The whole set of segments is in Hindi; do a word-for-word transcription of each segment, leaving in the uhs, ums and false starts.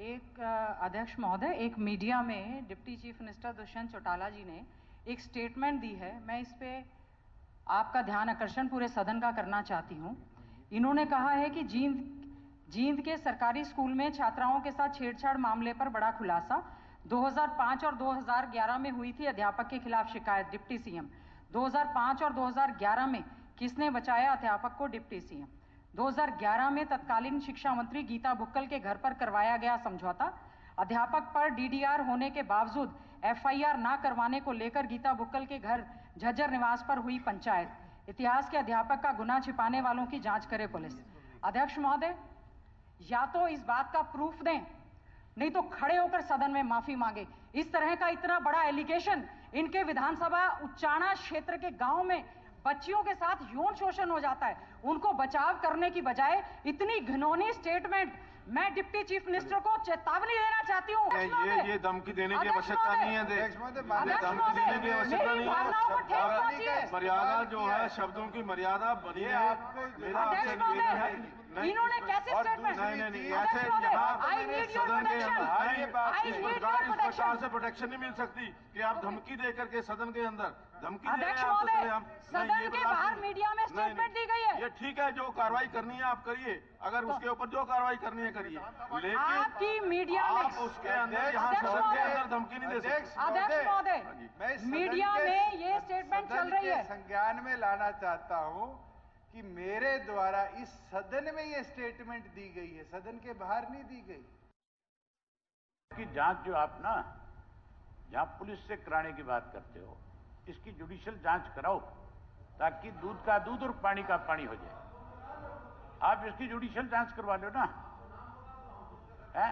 एक अध्यक्ष महोदय, एक मीडिया में deputy chief minister Dushyant Chautala ji ने एक स्टेटमेंट दी है। मैं इस पे आपका ध्यान आकर्षण पूरे सदन का करना चाहती हूँ। इन्होंने कहा है कि जींद जींद के सरकारी स्कूल में छात्राओं के साथ छेड़छाड़ मामले पर बड़ा खुलासा। दो हज़ार पाँच और दो हज़ार ग्यारह में हुई थी अध्यापक के खिलाफ शिकायत, डिप्टी सीएम। दो हज़ार पाँच और दो हज़ार ग्यारह में किसने बचाया अध्यापक को, डिप्टी सीएम। दो हज़ार ग्यारह में तत्कालीन शिक्षा मंत्री गीता बुक्कल के घर पर करवाया गया समझौता। अध्यापक पर डीडीआर होने के बावजूद एफआईआर ना करवाने को लेकर गीता बुक्कल के घर झज्जर निवास पर हुई पंचायत। इतिहास के अध्यापक का गुनाह छिपाने वालों की जांच करे पुलिस। अध्यक्ष महोदय, या तो इस बात का प्रूफ दें, नहीं तो खड़े होकर सदन में माफी मांगे। इस तरह का इतना बड़ा एलिगेशन इनके विधानसभा उच्चाणा क्षेत्र के गांव में बच्चियों के साथ यौन शोषण हो जाता है, उनको बचाव करने की बजाय इतनी घिनौनी स्टेटमेंट। मैं डिप्टी चीफ मिनिस्टर को चेतावनी देना चाहती हूँ। ये ये धमकी देने की आवश्यकता नहीं है। धमकी देने की आवश्यकता नहीं है। मर्यादा जो है, शब्दों की मर्यादा बनी है। मेरा आपसे निवेदन है, इन्होंने कैसे स्टेटमेंट, नहीं नहीं नहीं ऐसे यहाँ सदन के अंदर इस प्रकार इस प्रकार से प्रोटेक्शन नहीं मिल सकती कि आप धमकी दे करके सदन के अंदर धमकी दे रहे हैं। हम सदन के बाहर मीडिया में स्टेटमेंट दी गई है। ये ठीक है, जो कार्रवाई करनी है आप करिए, अगर उसके ऊपर जो कार्रवाई करनी है करिए, लेकिन आपकी मीडिया में आप उसके अंदर यहाँ सदन के अंदर धमकी नहीं दे सकते। अध्यक्ष महोदय, मीडिया में ये स्टेटमेंट चल रही है। संज्ञान में लाना चाहता हूँ कि मेरे द्वारा इस सदन में ये स्टेटमेंट दी गई है, सदन के बाहर नहीं दी गई। की जांच जो आप ना जहां पुलिस से कराने की बात करते हो, इसकी जुडिशियल जांच कराओ ताकि दूध का दूध और पानी का पानी हो जाए। आप इसकी जुडिशियल जांच करवा लो ना। है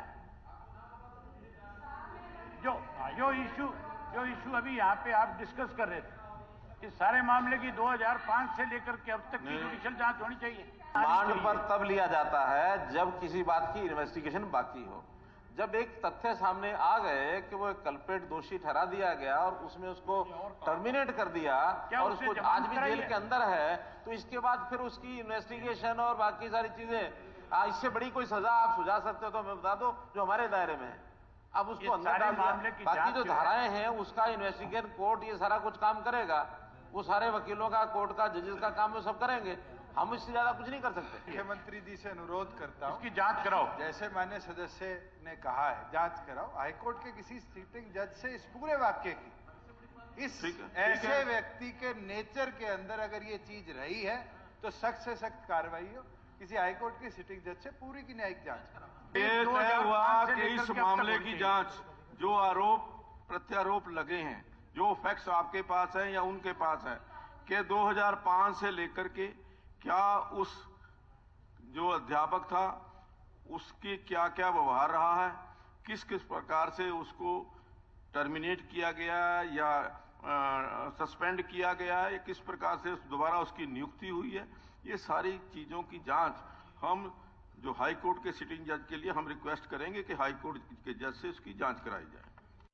जो जो इशू जो इशू अभी यहाँ पे आप डिस्कस कर रहे थे, इस सारे मामले की दो हज़ार पाँच से लेकर के अब तक की जुडिशियल जांच होनी चाहिए। रिमांड पर तब लिया जाता है जब किसी बात की इन्वेस्टिगेशन बाकी हो। जब एक तथ्य सामने आ गए कि वो एक कल्प्रेट दोषी ठहरा दिया गया और उसमें उसको टर्मिनेट कर दिया और उसको आज भी जेल के अंदर है, तो इसके बाद फिर उसकी इन्वेस्टिगेशन और बाकी सारी चीजें, इससे बड़ी कोई सजा आप सुझा सकते हो तो हमें बता दो जो हमारे दायरे में है। अब उसको अंदर डाल दिया, बाकी जो धाराएं हैं उसका इन्वेस्टिगेशन कोर्ट ये सारा कुछ काम करेगा। वो सारे वकीलों का, कोर्ट का, जजेस का काम वो सब करेंगे। हम इससे ज्यादा कुछ नहीं कर सकते। मुख्यमंत्री जी से अनुरोध करता हूं, इसकी जांच कराओ। जैसे माननीय सदस्य ने कहा है, जांच कराओ। हाईकोर्ट के किसी सिटिंग जज से इस पूरे वाक्य की, इस ऐसे व्यक्ति के नेचर के अंदर अगर ये चीज रही है तो सख्त से सख्त कार्रवाई हो। किसी हाईकोर्ट के सिटिंग जज से पूरी की न्यायिक जांच कराओ। ये तय हुआ कि इस मामले की जांच, जो आरोप प्रत्यारोप लगे हैं, जो फैक्ट्स आपके पास है या उनके पास है, कि दो हज़ार पाँच से लेकर के क्या उस जो अध्यापक था उसकी क्या क्या व्यवहार रहा है, किस किस प्रकार से उसको टर्मिनेट किया गया या सस्पेंड किया गया है, किस प्रकार से दोबारा उसकी नियुक्ति हुई है, ये सारी चीजों की जांच हम जो हाई कोर्ट के सिटिंग जज के लिए हम रिक्वेस्ट करेंगे कि हाई कोर्ट के जज से उसकी जांच कराई जाए।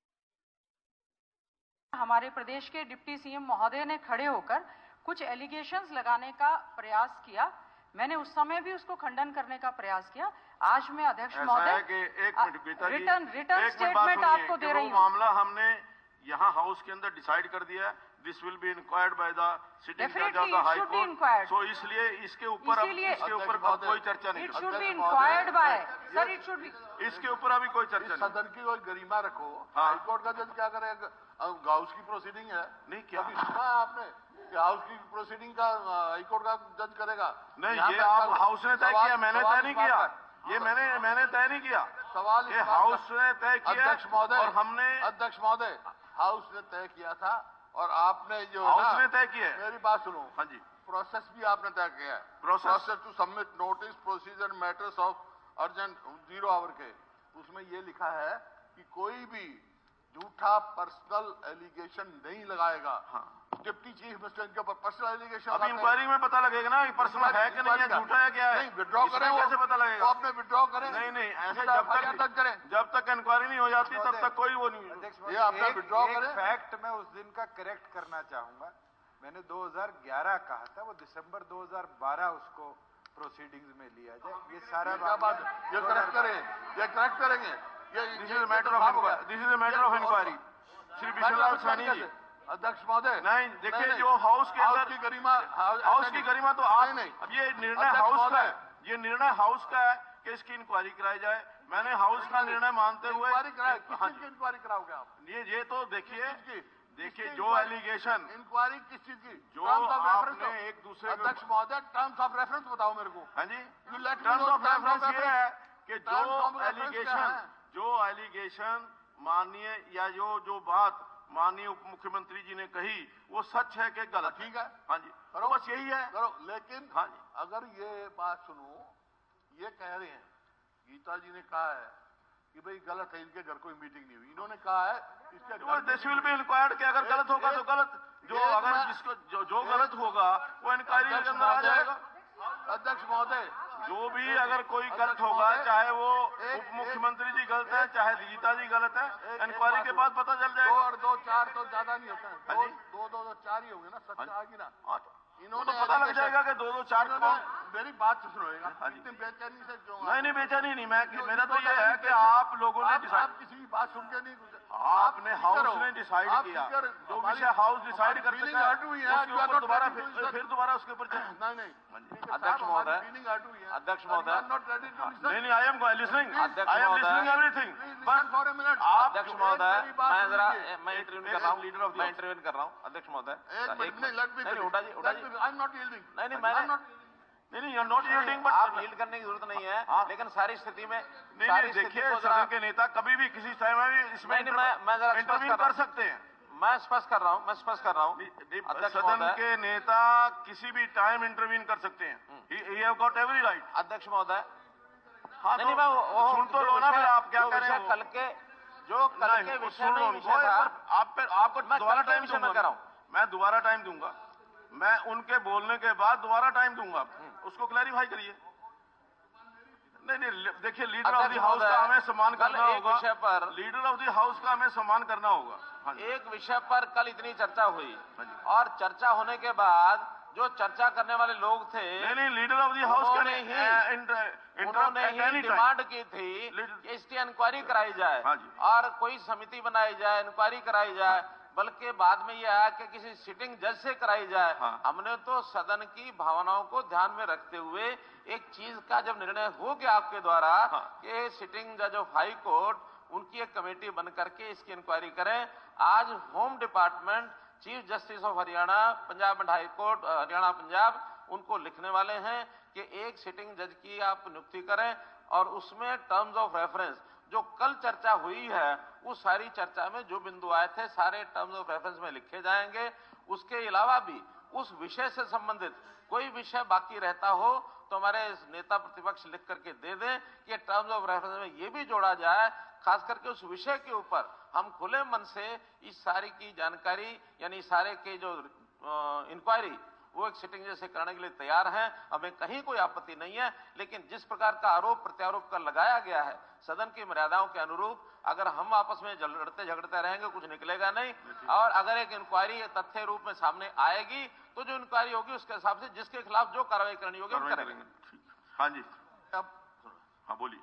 हमारे प्रदेश के डिप्टी सीएम महोदय ने खड़े होकर कुछ एलिगेशंस लगाने का प्रयास किया। मैंने उस समय भी उसको खंडन करने का प्रयास किया। आज मैं अध्यक्ष महोदय रिटर्न रिटर्न स्टेटमेंट आपको दे रही हूँ। मामला हमने यहाँ हाउस के अंदर डिसाइड कर दिया, this will be inquired by the sitting जज of the high court. So इसलिए इसके ऊपर इसके ऊपर कोई चर्चा नहीं। It should be inquired by sir, it should be, इसके ऊपर अभी कोई चर्चा नहीं। सदन की कोई गरिमा रखो। हाई कोर्ट का जज क्या करेगा? हाउस की प्रोसीडिंग है, नहीं क्या सुना है आपने कि हाउस की प्रोसीडिंग का हाई कोर्ट का जज करेगा? नहीं, ये आप हाउस ने तय किया, मैंने तय नहीं किया। ये मैंने मैंने तय नहीं किया। सवाल ये हाउस ने तय किया। अध्यक्ष महोदय, और हमने अध्यक्ष महोदय हाउस ने तय किया था और आपने जो हाउस ने तय किया। मेरी बात सुनो। हाँ जी, प्रोसेस भी आपने तय किया है। Process to submit notice procedure matters of urgent zero hour के, उसमें ये लिखा है कि कोई भी झूठा पर्सनल एलिगेशन नहीं लगाएगा। हाँ, डिप्टी चीफ मिनिस्टर इनके ऊपर पर्सनल एलिगेशन। अभी इंक्वायरी में पता लगेगा ना पर्सनल है कि नहीं है, झूठा है क्या है। नहीं, विड्रॉ करें, कैसे पता लगेगा? वो आपने विड्रॉ करें। नहीं नहीं, ऐसे जब तक करें जब तक इंक्वायरी नहीं हो जाती तब तक कोई वो नहीं। ये आपने विड्रॉ करें। फैक्ट मैं उस दिन का करेक्ट करना चाहूंगा। मैंने दो हज़ार ग्यारह कहा था, वो दिसंबर दो हज़ार बारह उसको प्रोसीडिंग्स में लिया जाए। ये सारा बात ये करेक्ट करें, ये करेक्ट करेंगे। ये this is matter of inquiry, this is a matter of inquiry. Shri Vishwanath Sani ji, अध्यक्ष महोदय, नहीं देखिए, जो हाउस के अंदर की गरिमा, हाउस की गरिमा तो आप नहीं, अब ये निर्णय हाउस का है, ये निर्णय हाउस का है कि इसकी इंक्वायरी कराई जाए। मैंने हाउस का निर्णय मानते हुए इंक्वायरी कराओगे आप? ये ये तो देखिए देखिए जो एलिगेशन, इंक्वायरी किस चीज की? जो आपने एक दूसरे अध्यक्ष महोदय, टर्म्स ऑफ रेफरेंस बताओ मेरे को। हाँ जी, टर्म्स ऑफ रेफरेंस ये है कि जो एलिगेशन जो एलिगेशन माननीय या जो जो बात माननीय उप मुख्यमंत्री जी ने कही वो सच है कि गलत? ठीक है, हाँ जी, करो, बस यही है, करो। लेकिन हाँ जी, अगर ये बात सुनो, ये कह रहे हैं, गीता जी ने कहा है कि भाई गलत है, इनके घर कोई मीटिंग नहीं हुई। इन्होंने कहा है इसके घर दिस विल बी इंक्वायर्ड कि अगर गलत होगा तो गलत, जो अगर जिसको जो, जो गलत होगा वो इंक्वायरी के अंदर आ जाएगा। अध्यक्ष महोदय, जो भी अगर कोई गलत होगा, चाहे वो उप मुख्यमंत्री जी गलत है, चाहे गीता जी गलत है, इंक्वायरी के बाद पता चल जाएगा। दो और दो चार तो ज्यादा नहीं होता है, दो दो दो, दो चार ही होंगे ना, सच आएगी ना। इन्होंने तो पता लग जाएगा कि दो दो चार कौन। मेरी बात सुनिएगा, इतनी बेचैनी से क्यों? नहीं नहीं, बेचैनी नहीं, मैं मेरा तो ये है कि आप लोगों ने डिसाइड, आप किसी की बात सुन के नहीं, आपने हाउस ने डिसाइड किया, जो विषय हाउस डिसाइड कर सकता है उसके ऊपर दोबारा फिर दोबारा उसके ऊपर नहीं नहीं। अध्यक्ष महोदय, अध्यक्ष महोदय, नहीं नहीं, I am listening, I am listening everything, बस फॉर ए मिनट। अध्यक्ष महोदय, मैं जरा मैं इंटरव्यू कर रहा हूँ, लीडर ऑफ मैं इंटरव्यू कर रहा हूँ। अध्यक्ष महोदय, एक मिनट, नहीं लेट मी, उठा जी, उठा जी, आई एम नॉट यील्डिंग। नहीं नहीं, मैंने नहीं नहीं, you are not yielding, but आप यील्ड करने की जरूरत नहीं है, लेकिन सारी स्थिति में नहीं नहीं, देखिए सदन के नेता कभी भी किसी समय भी इसमें इंटरव्यू कर सकते हैं। मैं स्पष्ट कर रहा हूँ, मैं स्पष्ट कर रहा हूँ। सदन के नेता किसी भी टाइम इंटरव्यू कर सकते हैं, he have got every right. अध्यक्ष महोदय, हाँ नहीं, मैं सुन तो लो ना, फिर आप क्या कर रहे हैं? कल के जो कल के विषय में विषय था, आप पे आपको दोबारा टाइम दूंगा, मैं दोबारा टाइम दूंगा, मैं उनके बोलने के बाद दोबारा टाइम दूंगा, उसको क्लैरिफाई करिए। नहीं नहीं, देखिए, लीडर ऑफ द हाउस का हमें सम्मान करना होगा, विषय पर लीडर ऑफ द हाउस का हमें सम्मान करना होगा। एक विषय पर कल इतनी चर्चा हुई और चर्चा होने के बाद जो चर्चा करने वाले लोग थे, नहीं नहीं, लीडर ऑफ द हाउस ने ही उन्होंने ही डिमांड की थी कि इसकी इंक्वायरी कराई जाए और कोई समिति बनाई जाए, इंक्वायरी कराई जाए, बल्कि बाद में यह है कि किसी सिटिंग जज से कराई जाए। हाँ। हमने तो सदन की भावनाओं को ध्यान में रखते हुए एक चीज का जब निर्णय हो गया आपके द्वारा, हाँ, कि सिटिंग जज ऑफ हाई कोर्ट उनकी एक कमेटी बन करके इसकी इंक्वायरी करें। आज home department chief justice of Haryana, Punjab and high court Haryana Punjab, उनको लिखने वाले हैं कि एक सिटिंग जज की आप नियुक्ति करें और उसमें टर्म्स ऑफ रेफरेंस जो कल चर्चा हुई है, उस सारी चर्चा में जो बिंदु आए थे सारे टर्म्स ऑफ रेफरेंस में लिखे जाएंगे। उसके अलावा भी उस विषय से संबंधित कोई विषय बाकी रहता हो तो हमारे नेता प्रतिपक्ष लिख करके दे दें कि टर्म्स ऑफ रेफरेंस में ये भी जोड़ा जाए। खास करके उस विषय के ऊपर हम खुले मन से इस सारी की जानकारी यानी सारे के जो इंक्वायरी वो एक सिटिंग जैसे करने के लिए तैयार हैं, हमें कहीं कोई आपत्ति नहीं है। लेकिन जिस प्रकार का आरोप प्रत्यारोप कर लगाया गया है सदन की मर्यादाओं के अनुरूप, अगर हम आपस में लड़ते झगड़ते रहेंगे कुछ निकलेगा नहीं। और अगर एक इंक्वायरी तथ्य रूप में सामने आएगी तो जो इंक्वायरी होगी उसके हिसाब से जिसके खिलाफ जो कार्रवाई करनी होगी हम करेंगे। हाँ जी, अब हाँ बोलिए।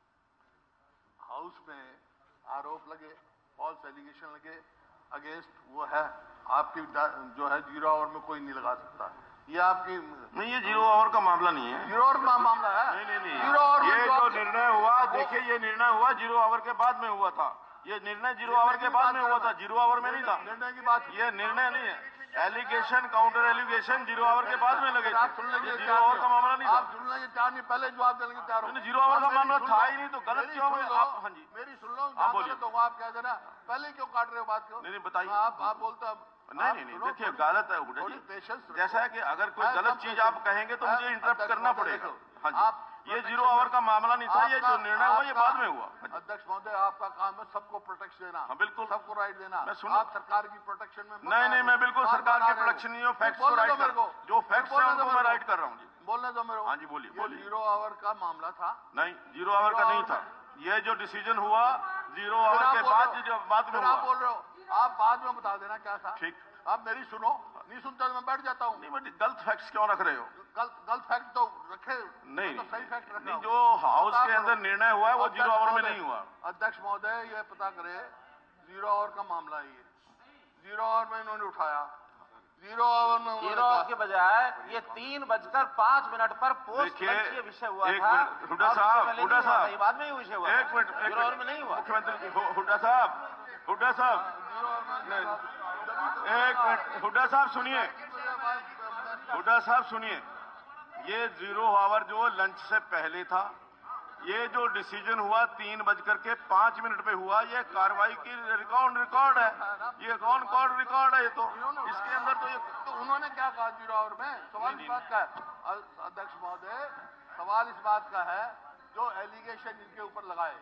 हाउस में आरोप लगे, फॉल्स एलिगेशन लगे अगेंस्ट, वो है आपकी जो है जीरो आवर में कोई नहीं लगा सकता। ये आपकी नहीं, ये जीरो आवर का मामला नहीं है, जीरो आवर का मामला है। नहीं नहीं नहीं, जीरो आवर ये जो निर्णय हुआ, देखिए ये निर्णय हुआ जीरो आवर के बाद में हुआ था, ये निर्णय जीरो आवर के बाद में हुआ था, जीरो आवर में नहीं था। निर्णय की बात, ये निर्णय नहीं है, allegation counter allegation zero hour के बाद में लगे। आप सुन लीजिए, जीरो आवर का मामला नहीं था। आप सुन लीजिए, चार नहीं पहले जवाब देंगे चार। जीरो आवर का मामला था ही नहीं तो गलत क्यों? आप हाँ जी मेरी सुन लो, आप बोलिए। तो आप कह देना पहले क्यों काट रहे हो बात क्यों? नहीं नहीं बताइए। आप आप बोलते नहीं नहीं नहीं, देखिए गलत है हुड्डा जी, जैसा है कि अगर कोई गलत चीज आप कहेंगे तो मुझे इंटरप्ट करना पड़ेगा। हाँ जी, ये जीरो आवर का मामला नहीं था, ये जो निर्णय हुआ ये बाद में हुआ। अध्यक्ष महोदय, आपका काम है सबको प्रोटेक्शन देना। हाँ बिल्कुल, सबको राइट देना। मैं सुन, आप सरकार की प्रोटेक्शन में नहीं नहीं, मैं बिल्कुल सरकार की प्रोटेक्शन नहीं हूँ, फैक्ट्स को राइट कर, जो फैक्ट्स है उनको मैं राइट कर रहा हूँ जी। बोलने दो मेरे को। हाँ जी बोलिए बोलिए। जीरो आवर का मामला था? नहीं, जीरो आवर का नहीं था, ये जो डिसीजन हुआ जीरो आवर के बाद बाद में हुआ। आप बोल रहे हो, आप बाद में बता देना क्या था। ठीक, आप मेरी सुनो, नहीं सुनता तो मैं बैठ जाता हूँ। नहीं बट गलत फैक्ट्स क्यों रख रहे हो? गलत गलत फैक्ट तो रखे नहीं, तो सही फैक्ट रखा। जो हाउस के अंदर निर्णय हुआ है वो जीरो आवर में नहीं हुआ। अध्यक्ष महोदय ये पता करे जीरो आवर का मामला है, ये जीरो आवर में इन्होंने उठाया, जीरो आवर में जीरो आवर के बजाय ये तीन बजकर पांच मिनट पर पोस्ट ये विषय हुआ था। हुड्डा साहब, हुड्डा साहब, बाद में ही विषय हुआ, एक मिनट, जीरो आवर में नहीं हुआ। मुख्यमंत्री हुड्डा साहब, हुड्डा साहब, एक मिनट, हुड्डा साहब सुनिए, हुड्डा साहब सुनिए, ये जीरो आवर जो लंच से पहले था, ये जो डिसीजन हुआ तीन बजकर के पांच मिनट पे हुआ, ये कार्रवाई की रिकॉर्ड रिकॉर्ड है, ये कौन कॉर्ड रिकॉर्ड है, ये तो इसके अंदर तो ये तो उन्होंने क्या कहा जीरो आवर में? सवाल इस बात का है अध्यक्ष महोदय, सवाल इस बात का है जो एलिगेशन इनके ऊपर लगाए,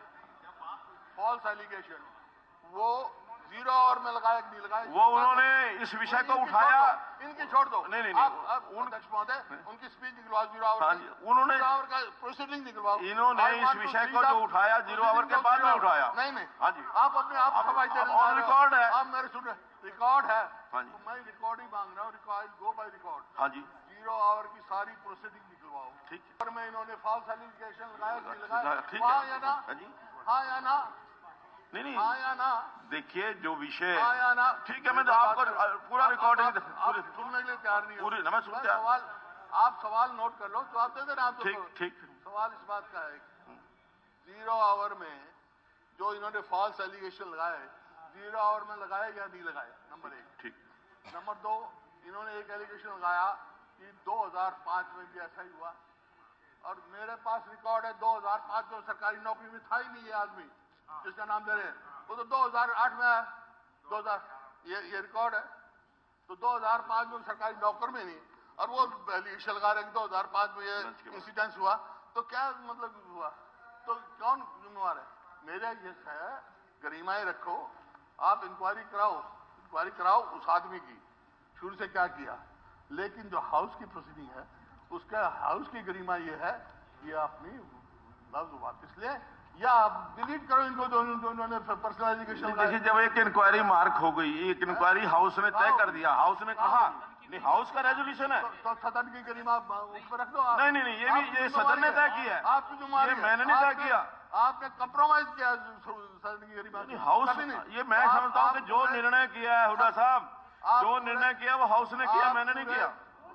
फॉल्स एलिगेशन, वो जीरो आवर में लगाया कि नहीं लगाया, वो उन्होंने इस विषय को उठाया। इनकी छोड़ दो, नहीं नहीं आप, आप अध्यक्ष महोदय उनकी स्पीच निकलवाओ जीरो आवर, उन्होंने जीरो आवर का प्रोसीडिंग निकलवाओ। इन्होंने इस विषय को जो उठाया जीरो आवर के बाद में उठाया। नहीं नहीं, हाँ जी, आप अपने आप सफाई दे रहे हैं, रिकॉर्ड है, आप मेरे सुन रिकॉर्ड है। हाँ जी, तो मैं रिकॉर्ड ही मांग रहा हूँ, रिकॉर्ड गो बाय रिकॉर्ड। हाँ जी, जीरो आवर की सारी प्रोसीडिंग निकलवाओ। ठीक है, और मैं इन्होंने फॉल्स एलिगेशन लगाया कि लगाया, ठीक हाँ या ना? है जी, हाँ या ना? नहीं नहीं, हाँ या ना? देखिए जो विषय, हाँ या ना? ठीक है, मैं तो आपको पूरा रिकॉर्डिंग सुनने के लिए तैयार नहीं पूरी ना, मैं सुनता हूं। सवाल आप सवाल नोट कर लो, तो आप दे देना। आप ठीक ठीक, सवाल इस बात का है जीरो आवर में जो इन्होंने फॉल्स एलिगेशन लगाए, जीरो आवर में लगाए या नहीं लगाए, नंबर एक। ठीक, नंबर दो, इन्होंने एक एलिगेशन लगाया कि दो हज़ार पाँच में भी ऐसा ही हुआ, और मेरे पास रिकॉर्ड है दो हज़ार पाँच जो सरकारी नौकरी में था ही नहीं ये आदमी जिसका नाम दे रहे हैं, वो तो दो हज़ार आठ में है, दो हज़ार ये ये रिकॉर्ड है। तो दो हज़ार पाँच में सरकारी नौकर में नहीं, और वो एलिगेशन लगा रहे हैं दो हज़ार पाँच में ये इंसिडेंस हुआ, तो क्या मतलब हुआ? तो कौन जिम्मेवार है? मेरा ये है गरिमाएं रखो, आप इंक्वायरी कराओ, इंक्वायरी कराओ उस आदमी की शुरू से क्या किया, लेकिन जो हाउस की प्रोसीडिंग है उसका हाउस की गरिमा ये है कि अपनी लफ्ज वापस ले या आप डिलीट करो इनको दोनों ने पर्सनल एजुकेशन। देखिए जब एक इंक्वायरी मार्क हो गई, एक इंक्वायरी हाउस ने तय कर दिया, हाउस ने कहा नहीं, हाउस का रेजोल्यूशन है, तो सदन की गरिमा उस पर रख दो। नहीं नहीं नहीं, ये भी ये सदन ने तय किया है, आपकी जिम्मेदारी, ये मैंने नहीं तय किया, आपने कंप्रोमाइज किया सदन की गरिमा। हाउस, ये मैं समझता हूँ कि जो निर्णय किया है हुड्डा साहब, जो निर्णय किया वो हाउस ने किया, मैंने नहीं किया।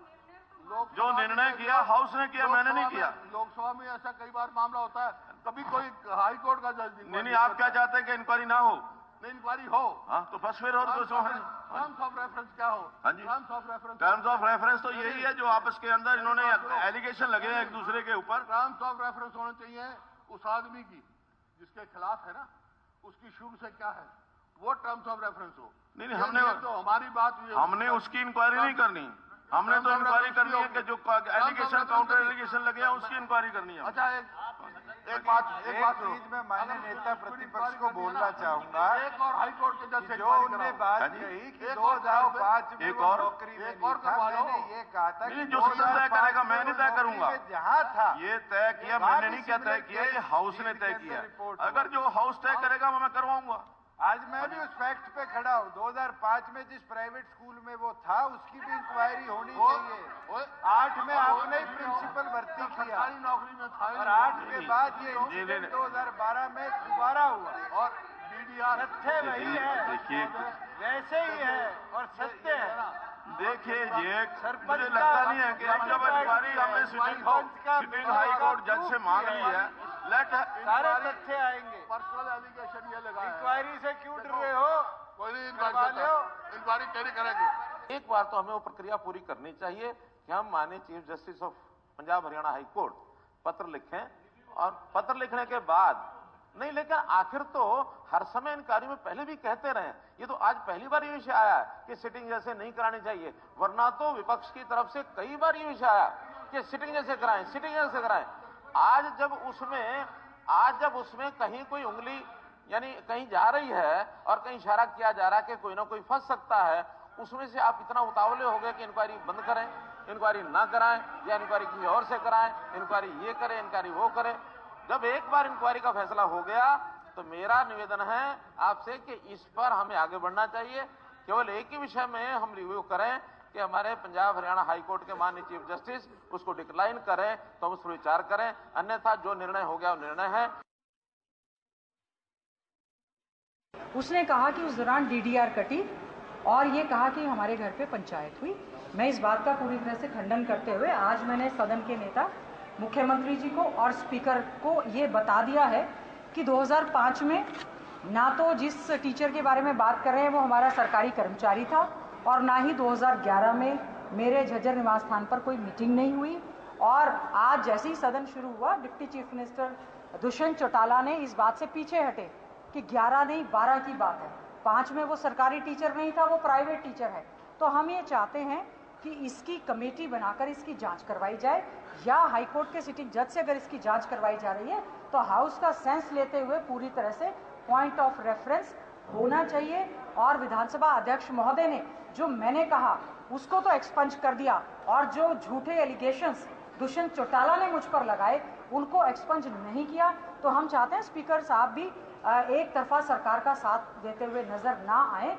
जो निर्णय किया हाउस ने किया, मैंने नहीं किया। लोकसभा में ऐसा कई बार मामला होता है, कभी कोई हाई कोर्ट का जज नहीं नहीं, आप क्या चाहते हैं कि इंक्वायरी ना हो? नहीं, इंक्वायरी हो। हाँ तो बस फिर और टर्म्स ऑफ रेफरेंस क्या हो? हाँ जी, terms of reference, terms of reference तो यही है जो आपस के अंदर इन्होंने एलिगेशन लगे हैं एक दूसरे के ऊपर। टर्म्स ऑफ रेफरेंस होने चाहिए उस आदमी की जिसके खिलाफ है ना, उसकी शुरू से क्या है वो टर्म्स ऑफ रेफरेंस हो। नहीं नहीं, हमने तो हमारी बात हुई, हमने उसकी इंक्वायरी नहीं करनी, हमने तो इंक्वायरी करनी है कि जो एलिगेशन काउंटर एलिगेशन लगे हैं उसकी इंक्वायरी करनी है। अच्छा एक एक बात एक बात चीज में माननीय नेता प्रतिपक्ष को बोलना चाहूंगा, एक और हाई कोर्ट के जज से जो उन्होंने बात कही कि दो हजार पाँच में एक वो और नौकरी में एक और नहीं था, करवा लो। मैंने ये कहा था कि जो सदन तय करेगा मैं नहीं तय करूंगा, जहाँ था ये तय किया मैंने नहीं क्या तय किया, ये हाउस ने तय किया। अगर जो हाउस तय करेगा मैं करवाऊंगा। आज मैं भी उस फैक्ट पे खड़ा हूँ, दो हज़ार पाँच में जिस प्राइवेट स्कूल में वो था उसकी भी इंक्वायरी होनी चाहिए। आठ में आपने ही प्रिंसिपल भर्ती किया नौकरी में था, और आठ के बाद ये इंसिडेंट दो हज़ार बारह में दोबारा हुआ, और डीडीआर तथ्य वही है, देखिए वैसे ही है और सत्य है। देखिए ये मुझे लगता नहीं है कि अब जब इंक्वायरी हमने सिटिंग हाई कोर्ट जज से मांग ली है, लेट सारे तथ्य आएंगे। पर्सनल एलिगेशन ये लगा इंक्वायरी से क्यों डर रहे हो? कोई नहीं इंक्वायरी इंक्वायरी कैरी करेंगे। एक बार तो हमें वो प्रक्रिया पूरी करनी चाहिए कि हम माननीय chief justice of Punjab Haryana high court पत्र लिखें, और पत्र लिखने के बाद नहीं, लेकिन आखिर तो हर समय इन कार्यों में पहले भी कहते रहे, ये तो आज पहली बार ये विषय आया है कि सिटिंग जैसे नहीं करानी चाहिए, वरना तो विपक्ष की तरफ से कई बार ये विषय आया कि सिटिंग जैसे कराएं, सिटिंग जैसे कराएं। आज जब उसमें आज जब उसमें कहीं कोई उंगली यानी कहीं जा रही है और कहीं इशारा किया जा रहा है कि कोई ना कोई फंस सकता है, उसमें से आप इतना उतावले हो गए कि इंक्वायरी बंद करें, इंक्वायरी ना कराएं, या इंक्वायरी किसी और से कराएं, इंक्वायरी ये करें, इंक्वायरी वो करें। जब एक बार इंक्वायरी का फैसला हो गया तो मेरा निवेदन है आपसे कि इस पर हमें आगे बढ़ना चाहिए। केवल एक ही विषय में हम रिव्यू करें कि हमारे पंजाब हरियाणा हाई कोर्ट के माननीय चीफ जस्टिस उसको डिक्लाइन करें तो हम उस पर विचार करें, अन्यथा जो निर्णय हो गया वो निर्णय है। उसने कहा कि उस दौरान डीडीआर कटी और ये कहा कि हमारे घर पे पंचायत हुई। मैं इस बात का पूरी तरह से खंडन करते हुए आज मैंने सदन के नेता मुख्यमंत्री जी को और स्पीकर को ये बता दिया है कि दो हज़ार पाँच में ना तो जिस टीचर के बारे में बात कर रहे हैं वो हमारा सरकारी कर्मचारी था और ना ही दो हज़ार ग्यारह में मेरे झज्जर निवास स्थान पर कोई मीटिंग नहीं हुई। और आज जैसे ही सदन शुरू हुआ, deputy chief minister Dushyant Chautala ने इस बात से पीछे हटे कि ग्यारह नहीं बारह की बात है, पाँच में वो सरकारी टीचर नहीं था, वो प्राइवेट टीचर है। तो हम ये चाहते हैं कि इसकी कमेटी बनाकर इसकी जांच करवाई जाए, या हाईकोर्ट के सिटिंग जज से अगर इसकी जांच करवाई जा रही है तो हाउस का सेंस लेते हुए पूरी तरह से पॉइंट ऑफ रेफरेंस होना चाहिए। और विधानसभा अध्यक्ष महोदय ने जो मैंने कहा उसको तो एक्सपंज कर दिया, और जो झूठे एलिगेशंस दुष्यंत चौटाला ने मुझ पर लगाए उनको एक्सपंज नहीं किया। तो हम चाहते हैं स्पीकर साहब भी एक तरफा सरकार का साथ देते हुए नजर ना आए।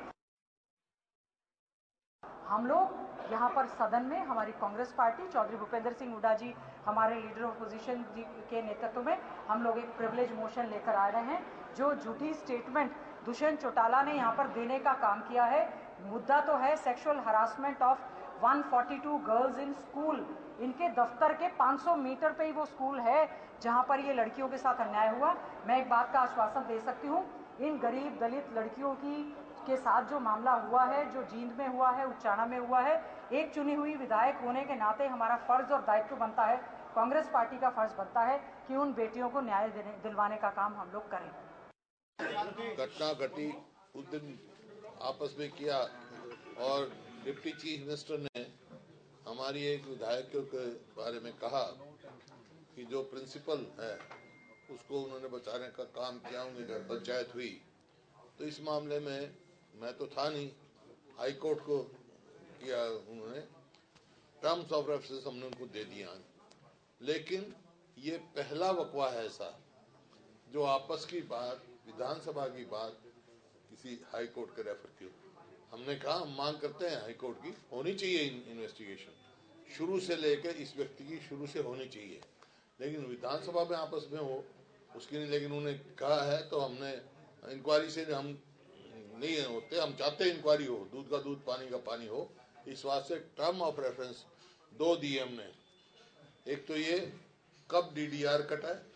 हम लोग यहाँ पर सदन में हमारी कांग्रेस पार्टी, चौधरी भूपेंद्र सिंह हुड्डा जी हमारे लीडर ऑपोजिशन जी के नेतृत्व में हम लोग एक प्रिविलेज मोशन लेकर आ रहे हैं। जो झूठी स्टेटमेंट दुष्यंत चौटाला ने यहाँ पर देने का काम किया है, मुद्दा तो है सेक्सुअल हरासमेंट ऑफ एक सौ बयालीस गर्ल्स इन स्कूल। इनके दफ्तर के पाँच सौ मीटर पे ही वो स्कूल है जहाँ पर ये लड़कियों के साथ अन्याय हुआ। मैं एक बात का आश्वासन दे सकती हूँ, इन गरीब दलित लड़कियों की के साथ जो मामला हुआ है, जो जींद में हुआ है, उच्चाणा में हुआ है, एक चुनी हुई विधायक होने के नाते हमारा फर्ज और दायित्व बनता है, कांग्रेस पार्टी का फर्ज बनता है कि उन बेटियों को न्याय दिलवाने का काम हम लोग करें। घटना घटी उस दिन आपस में किया और डिप्टी चीफ मिनिस्टर ने हमारी एक विधायक के बारे में कहा कि जो प्रिंसिपल है उसको उन्होंने बचाने का काम किया, उनके घर पंचायत हुई। तो इस मामले में मैं तो था नहीं, हाई कोर्ट को किया उन्होंने, टर्म्स ऑफ रेफरेंस हमने उनको दे दिया। लेकिन ये पहला वकवा है ऐसा जो आपस की बात, विधानसभा की बात किसी हाई कोर्ट के रेफर की। हमने कहा हम मांग करते हैं हाई कोर्ट की होनी चाहिए इन्वेस्टिगेशन, शुरू से लेकर इस व्यक्ति की शुरू से होनी चाहिए, लेकिन विधानसभा में आपस में हो उसकी नहीं। लेकिन उन्होंने कहा है तो हमने इंक्वायरी से हम नहीं होते, हम चाहते हैं इंक्वायरी हो, दूध का दूध पानी का पानी हो। इस बात से टर्म ऑफ रेफरेंस दो दिए हमने। एक तो ये कब डीडीआर कटा है,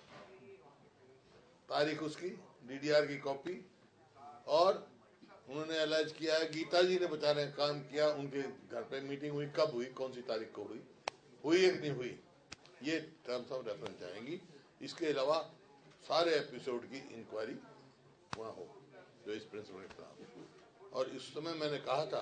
तारीख उसकी, डीडीआर की कॉपी, और उन्होंने अलाइज किया है गीता जी ने बचाने का काम किया, उनके घर पे मीटिंग हुई, कब हुई, कौन सी तारीख को हुई, हुई एक नहीं हुई, ये टर्म्स ऑफ रेफरेंस जाएंगी। इसके अलावा सारे एपिसोड की इंक्वायरी वहाँ हो जो इस प्रिंसिपल के खिलाफ। और इस समय मैंने कहा था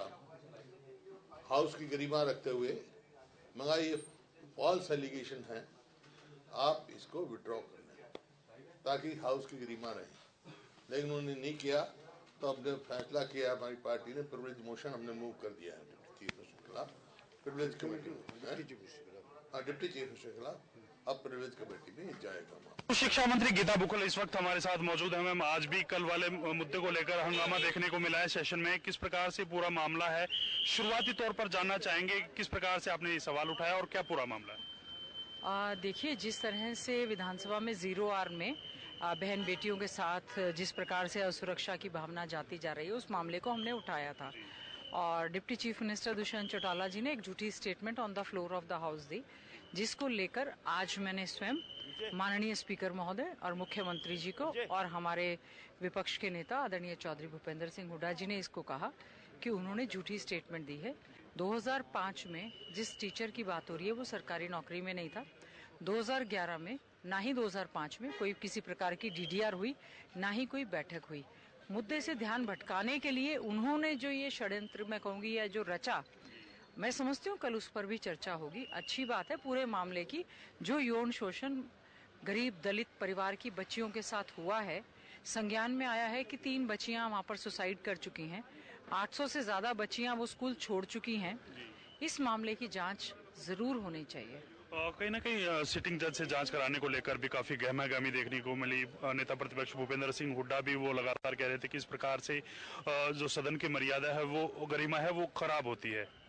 हाउस की गरिमा रखते हुए, मगर ये फॉल्स एलिगेशन है, आप इसको विड्रॉ कर लें ताकि हाउस की गरिमा रहे। लेकिन उन्होंने नहीं किया, तो हमने फैसला किया, हमारी पार्टी ने प्रिविलेज मोशन हमने मूव कर दिया है डिप्टी चीफ मिनिस्टर के खिलाफ, प्रिविलेज कमेटी में, हाँ डिप्टी चीफ मिनिस्टर के खिलाफ अब प्रिविलेज कमेटी में जाएगा। शिक्षा मंत्री गीता बुक्कल इस वक्त हमारे साथ मौजूद है। मैम, आज भी कल वाले मुद्दे को लेकर हंगामा देखने को मिला है सेशन में, किस प्रकार से पूरा मामला है, शुरुआती तौर पर जानना चाहेंगे किस प्रकार से आपने ये सवाल उठाया और क्या पूरा मामला है? देखिए, जिस तरह से विधानसभा में जीरो आर में आ, बहन बेटियों के साथ जिस प्रकार से असुरक्षा की भावना जाती जा रही है, उस मामले को हमने उठाया था और deputy chief minister Dushyant Chautala ji ने एक झूठी statement on the floor of the house दी, जिसको लेकर आज मैंने स्वयं माननीय स्पीकर महोदय और मुख्यमंत्री जी को और हमारे विपक्ष के नेता आदरणीय चौधरी भूपेंद्र सिंह हुड्डा जी ने इसको कहा कि उन्होंने झूठी स्टेटमेंट दी है। दो हज़ार पाँच में जिस टीचर की बात हो रही है वो सरकारी नौकरी में नहीं था। दो हज़ार ग्यारह में ना ही दो हज़ार पाँच में कोई किसी प्रकार की डीडीआर हुई, ना ही कोई बैठक हुई। मुद्दे से ध्यान भटकाने के लिए उन्होंने जो ये षड्यंत्र मैं कहूँगी या जो रचा, मैं समझती हूँ कल उस पर भी चर्चा होगी। अच्छी बात है पूरे मामले की, जो यौन शोषण गरीब दलित परिवार की बच्चियों के साथ हुआ है, संज्ञान में आया है कि तीन बच्चियां वहां पर सुसाइड कर चुकी हैं, आठ सौ से ज्यादा बच्चियां वो स्कूल छोड़ चुकी हैं। इस मामले की जांच जरूर होनी चाहिए। कहीं ना कहीं सिटिंग जज से जांच कराने को लेकर भी काफी गहमागहमी देखने को मिली। नेता प्रतिपक्ष भूपेंद्र सिंह हुड्डा भी वो लगातार कह रहे थे कि इस प्रकार से जो सदन की मर्यादा है, वो गरिमा है, वो खराब होती है।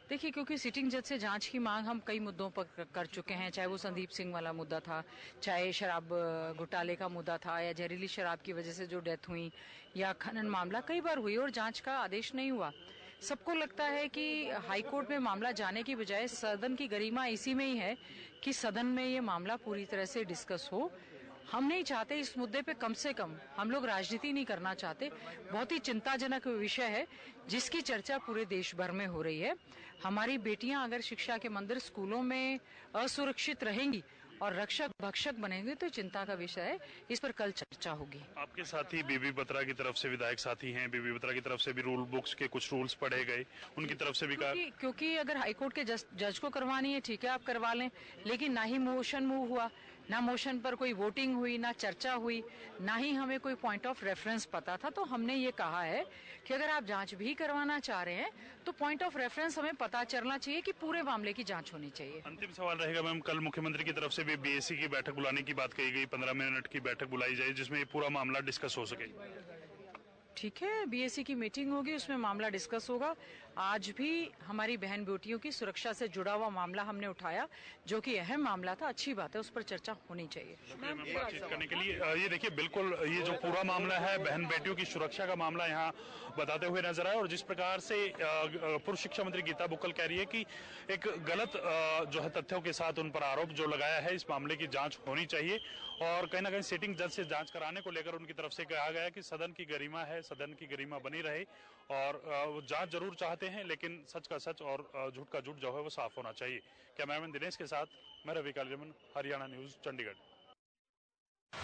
देखिए, क्योंकि सिटिंग जज से जांच की मांग हम कई मुद्दों पर कर चुके हैं, चाहे वो संदीप सिंह वाला मुद्दा था, चाहे शराब घोटाले का मुद्दा था, या जहरीली शराब की वजह से जो डेथ हुई, या खनन मामला कई बार हुई और जांच का आदेश नहीं हुआ। सबको लगता है कि हाईकोर्ट में मामला जाने की बजाय सदन की गरिमा इसी में ही है कि सदन में ये मामला पूरी तरह से डिस्कस हो। हम नहीं चाहते इस मुद्दे पे, कम से कम हम लोग राजनीति नहीं करना चाहते। बहुत ही चिंताजनक विषय है जिसकी चर्चा पूरे देश भर में हो रही है। हमारी बेटियां अगर शिक्षा के मंदिर स्कूलों में असुरक्षित रहेंगी और रक्षक भक्षक बनेंगे तो चिंता का विषय है। इस पर कल चर्चा होगी। आपके साथी बीबी बत्रा की तरफ से विधायक साथी हैं, बीबी बत्रा की तरफ से भी रूल बुक्स के कुछ रूल्स पढ़े गए, उनकी तरफ से भी कहा क्योंकि, क्योंकि अगर हाईकोर्ट के जज, जज को करवानी है ठीक है आप करवा लें, लेकिन ना ही मोशन मूव हुआ, ना मोशन पर कोई वोटिंग हुई, ना चर्चा हुई, ना ही हमें कोई पॉइंट ऑफ रेफरेंस पता था। तो हमने ये कहा है कि अगर आप जांच भी करवाना चाह रहे हैं तो पॉइंट ऑफ रेफरेंस हमें पता चलना चाहिए कि पूरे मामले की जांच होनी चाहिए। अंतिम सवाल रहेगा मैम, कल मुख्यमंत्री की तरफ से भी बीएससी की बैठक बुलाने की बात कही गई, पंद्रह मिनट की बैठक बुलाई जाए जिसमें पूरा मामला डिस्कस हो सके। ठीक है, बीएससी की मीटिंग होगी, उसमें मामला डिस्कस होगा। आज भी हमारी बहन बेटियों की सुरक्षा से जुड़ा हुआ मामला हमने उठाया, जो कि अहम मामला था। अच्छी बात है, उस पर चर्चा होनी चाहिए। बातचीत करने के लिए ये देखिए, बिल्कुल ये जो पूरा मामला है बहन बेटियों की सुरक्षा का मामला यहाँ बताते हुए नजर आया। और जिस प्रकार से पूर्व शिक्षा मंत्री गीता बुक्कल कह रही है कि एक गलत जो है तथ्यों के साथ उन पर आरोप जो लगाया है, इस मामले की जांच होनी चाहिए। और कहीं ना कहीं सिटिंग जज से जांच कराने को लेकर उनकी तरफ से कहा गया कि सदन की गरिमा है, सदन की गरिमा बनी रहे, और वो जांच जरूर चाहते हैं लेकिन सच का सच और झूठ का झूठ जो है वो साफ होना चाहिए। कैमरामैन दिनेश के साथ मैं रवि कालियमन, हरियाणा न्यूज, चंडीगढ़।